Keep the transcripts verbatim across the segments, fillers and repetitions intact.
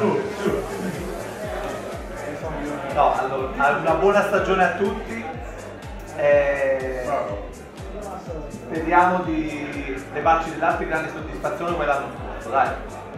No, allora, una buona stagione a tutti. E speriamo di levarci delle altre grandi soddisfazioni come l'anno scorso, dai.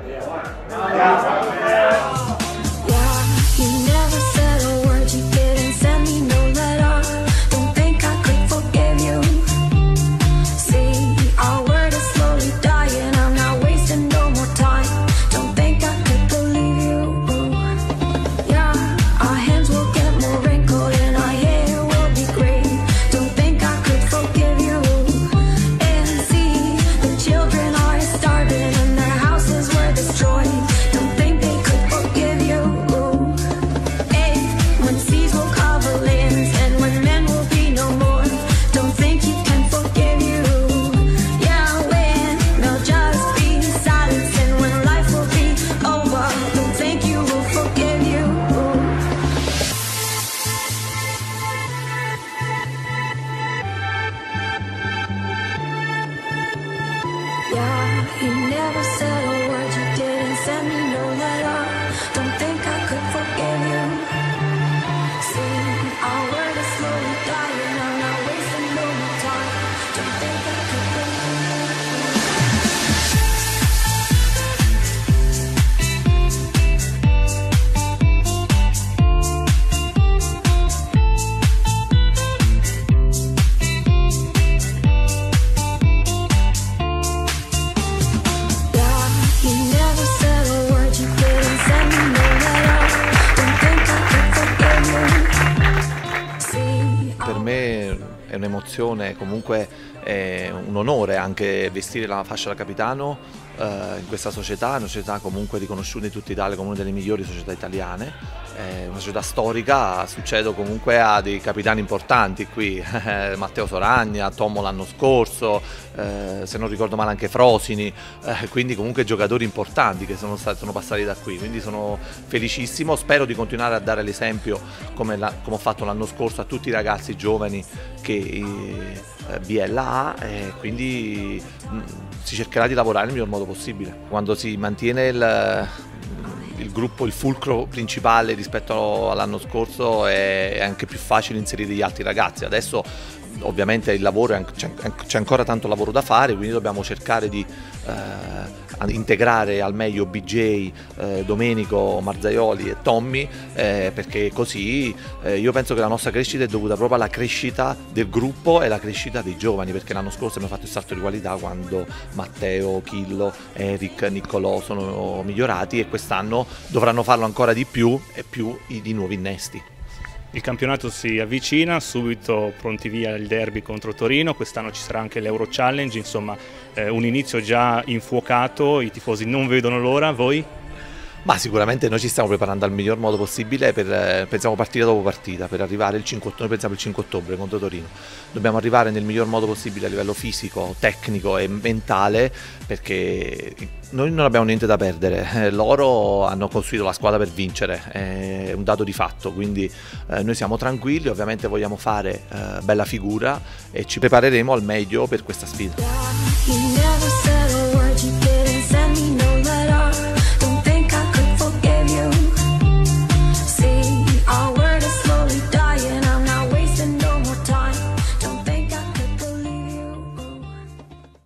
You never said a word, you didn't send me no letter. Don't think I could forgive you. See, our word is slowly dying, I'm not wasting no more time. Don't think I could forgive Per me è un'emozione, comunque è un onore anche vestire la fascia da capitano eh, in questa società, una società comunque riconosciuta in tutta Italia come una delle migliori società italiane, è una società storica, succedo comunque a dei capitani importanti qui, Matteo Soragna, Tomo l'anno scorso, eh, se non ricordo male anche Frosini, eh, quindi comunque giocatori importanti che sono, stati, sono passati da qui, quindi sono felicissimo, spero di continuare a dare l'esempio come, come ho fatto l'anno scorso a tutti i ragazzi giovani che eh, B L ha e quindi mh, si cercherà di lavorare nel miglior modo possibile. Quando si mantiene il, il gruppo, il fulcro principale rispetto all'anno scorso è anche più facile inserire gli altri ragazzi. Adesso ovviamente il lavoro, c'è ancora tanto lavoro da fare, quindi dobbiamo cercare di eh, integrare al meglio B J, eh, Domenico, Marzaioli e Tommy, eh, perché così eh, io penso che la nostra crescita è dovuta proprio alla crescita del gruppo e alla crescita dei giovani, perché l'anno scorso abbiamo fatto il salto di qualità quando Matteo, Chillo, Eric, Niccolò sono migliorati e quest'anno dovranno farlo ancora di più e più di nuovi innesti. Il campionato si avvicina, subito pronti via il derby contro Torino, quest'anno ci sarà anche l'Euro Challenge, insomma eh, un inizio già infuocato, i tifosi non vedono l'ora, voi? Ma sicuramente noi ci stiamo preparando al miglior modo possibile, per, pensiamo partita dopo partita, per arrivare il cinque ottobre, noi pensiamo il cinque ottobre contro Torino. Dobbiamo arrivare nel miglior modo possibile a livello fisico, tecnico e mentale, perché noi non abbiamo niente da perdere, loro hanno costruito la squadra per vincere, è un dato di fatto, quindi eh, noi siamo tranquilli, ovviamente vogliamo fare eh, bella figura e ci prepareremo al meglio per questa sfida.